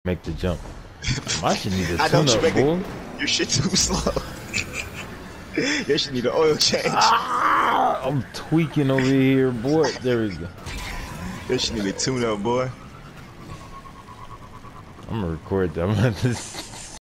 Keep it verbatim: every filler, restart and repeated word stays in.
make the jump. My shit need a I don't tune-up, make boy. it. Your shit too slow. Your shit need an oil change. Ah, I'm tweaking over here, boy. There we go. Your shit need a tune-up, boy. I'm gonna record that. I'm gonna